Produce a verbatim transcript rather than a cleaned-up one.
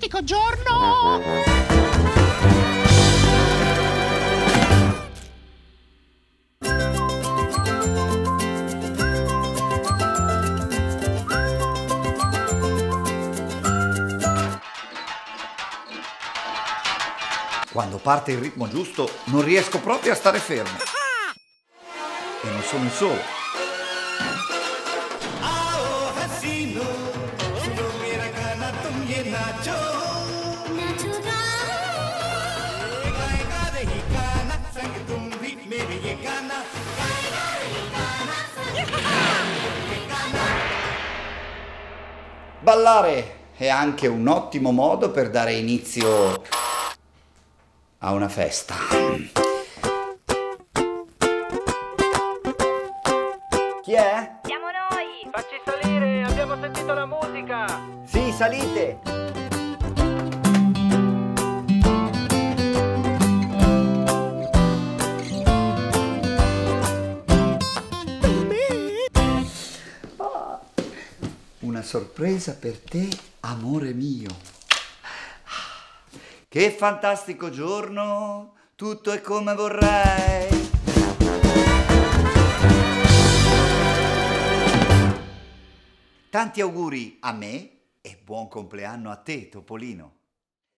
fantastico giorno! Quando parte il ritmo giusto non riesco proprio a stare fermo. E non sono il solo. Ballare è anche un ottimo modo per dare inizio a una festa. Chi è? Siamo noi! Facci salire, abbiamo sentito la musica! Sì, salite! Una sorpresa per te, amore mio. Che fantastico giorno, tutto è come vorrei. Tanti auguri a me e buon compleanno a te, Topolino.